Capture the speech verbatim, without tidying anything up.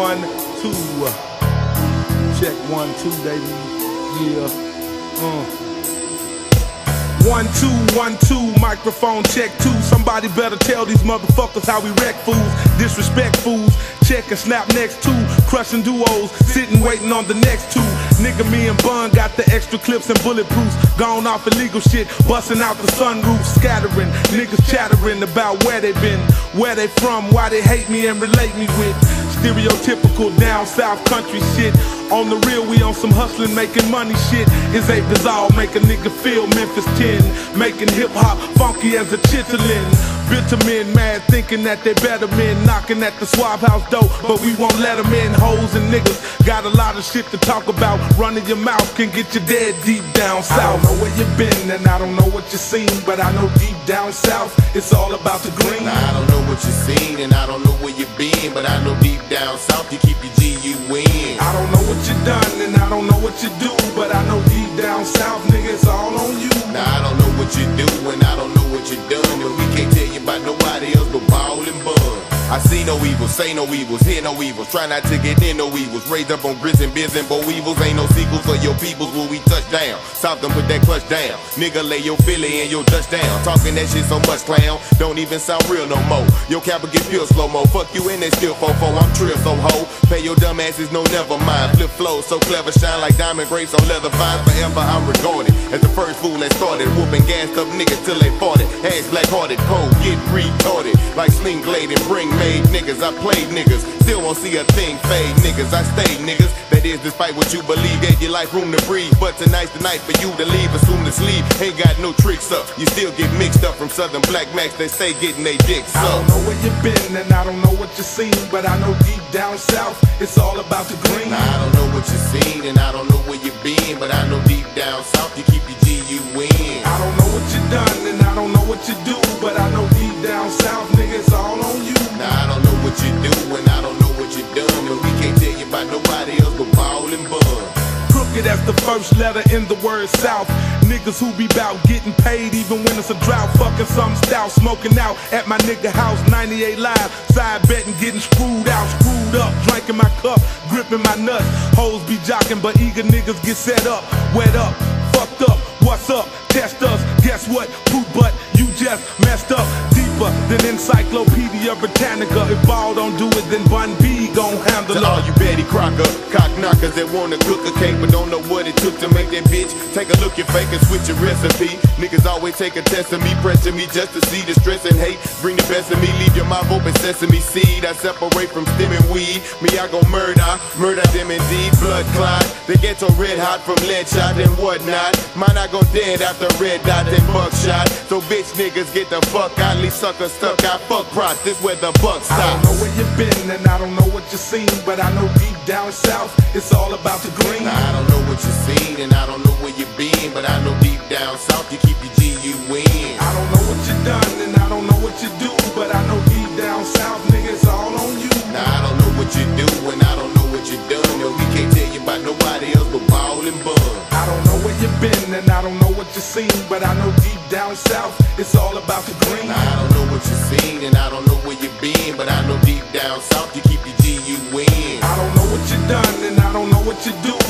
One, two. Check one, two, baby. Yeah. Uh. One, two, one, two, microphone check two. Somebody better tell these motherfuckers how we wreck fools, disrespect fools, check and snap next two, crushing duos, sitting waiting on the next two. Nigga, me and Bun got the extra clips and bulletproofs, gone off illegal shit, busting out the sunroof, scattering, niggas chattering about where they been, where they from, why they hate me and relate me with stereotypical down south country shit. On the real, we on some hustling, making money shit. Is a bizarre, make a nigga feel Memphis ten, making hip hop funky as a chitlin. Bitter men mad, thinking that they better men, knocking at the swab house door, but we won't let them in. Hoes and niggas got a lot of shit to talk about. Running your mouth can get you dead deep down south. I don't know where you been and I don't know what you seen, but I know deep down south it's all about the green. Now, I don't know what you seen and I don't know where you been, but I know deep down south you keep your G U in. I don't know what you done and I don't know what you do, but I know deep down south, nigga, it's all on you. Now I don't know what you do and I don't know what you done, but we can't tell you about nobody else but Ball and Bun. I see no evils, say no evils, hear no evils, try not to get in no evils. Raised up on grits and biz and bow evils, ain't no sequels for your peoples when we touch down. South them put that clutch down, nigga lay your Philly and your touchdown. Talking that shit so much, clown, don't even sound real no more. Your cap get pure slow-mo, fuck you in that still fofo, I'm trill so ho. Pay your dumb asses, no never mind. Flip flow so clever, shine like diamond grapes on leather vines. Forever I'm regarded as the first fool that started whooping gassed up niggas till they fought it. Ass black-hearted, cold, get retarded like Sling Glade and Bring made niggas. I played niggas, still won't see a thing fade niggas. I stayed niggas, that is despite what you believe. Gave your life room to breathe, but tonight's the night for you to leave. Assume to sleep, ain't got no tricks up. You still get mixed up from Southern Black Max, they stay getting they dicks up. I don't know where you been and I don't know what you seen, but I know deep down south it's all about the green. Now, I don't know what you seen and I don't know where you been, but I know deep down south you keep your G U in. I don't know what you done and I don't know what you do, but I know deep down south, nigga, it's all on you. Now I don't know what you do and I don't know what you done, but we can't tell you about nobody else but Ball and Bun. Crooked as the first letter in the word south. Niggas who be bout getting paid even when it's a drought. Fucking some stout, smoking out at my nigga house, ninety-eight live. Side betting, getting screwed out, screwed up. Drinking my cup, gripping my nuts. Hoes be jocking, but eager niggas get set up. Wet up, fucked up, what's up? Test us, guess what? Poop butt, you just messed up. Deeper than Encyclopedia Britannica. If Ball don't do it, then Bun B gon' handle it. To all you Betty Crocker, cock knockers that wanna cook a cake but don't know what it took to make that bitch. Take a look, you fake and switch your recipe. Niggas always take a test of me, pressure me just to see the stress and hate. Bring the best of me, leave your mouth open, sesame seed. I separate from stem and weed. Me, I gon' murder, murder them indeed. Blood clot, they get so red hot from lead shot and whatnot. Mine I gon' dead after red dot and buckshot. So bitch niggas get the fuck out, leave suckers stuck out. Fuck props, this where the buck stops. I don't know where you been and I don't know what you seen, but I know deep down south it's all about the green. Now, I don't know what you seen and I don't know where you been, but I know deep down south you keep your G U in. I don't know what you done and I don't know what you do, but I know deep down south, nigga, it's all on you. Now I don't know what you do and I don't know what you done, but we can't tell you about nobody else but Ball and Bun. I don't know where you been and I don't know what you seen, but I know deep down south it's all about the green. Now, I don't know what you seen and I don't know where you been, but I know deep down south you keep your G U in. I don't know what you done and I don't know what you do,